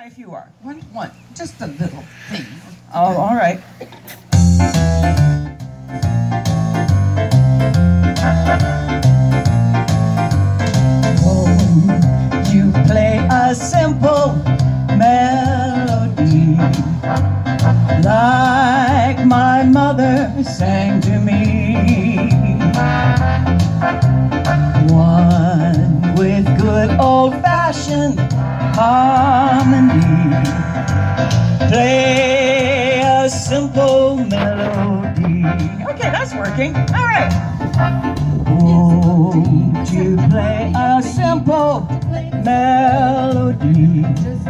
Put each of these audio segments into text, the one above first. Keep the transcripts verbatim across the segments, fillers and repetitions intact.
if you are. One, one, just a little thing. Oh, all right. Won't you play a simple melody like my mother sang to me? One with good old-fashioned harmony. Play a simple melody. Okay, that's working. All right. Won't you play a simple melody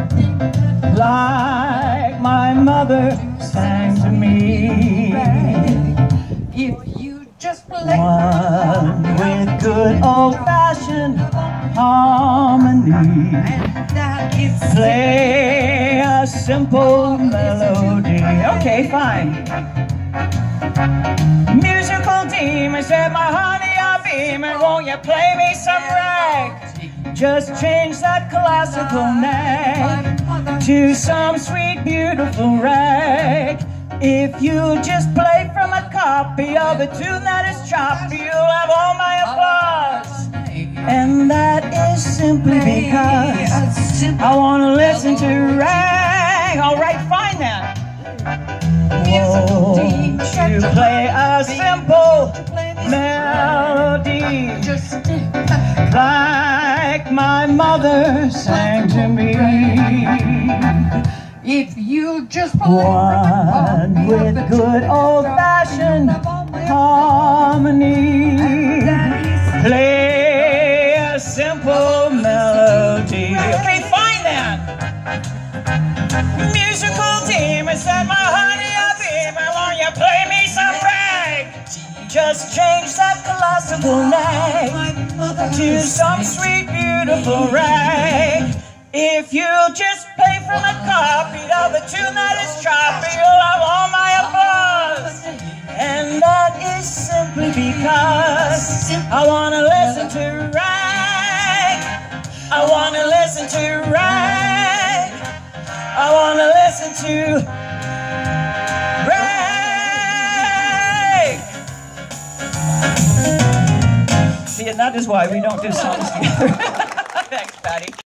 like my mother sang to me? If you just play One with good old-fashioned harmony. and that is Play a simple melody. Okay, fine. Musical demon said, my honey, I'll beam, and won't you play me some rag? Just change that classical nag to some sweet, beautiful rag. If you just play from a copy of a tune that is choppy, you'll have all my applause. And that is simply because I want to listen to rag. All right, fine then. Won't you play a simple melody like my mother sang to me? If you just play One with good old-fashioned harmony. Play a simple melody. Okay, fine then. Musical demon said, my honey, I'll be, but won't you play me some rag? Just change that classical nag to some sweet, beautiful rag. If you just play from a copy of a tune that is choppy, you'll have all my applause. And that is simply because I want to listen to rag. I want to listen to rag. I want to listen to rag. See, and that is why we don't do songs together. Thanks, Patty.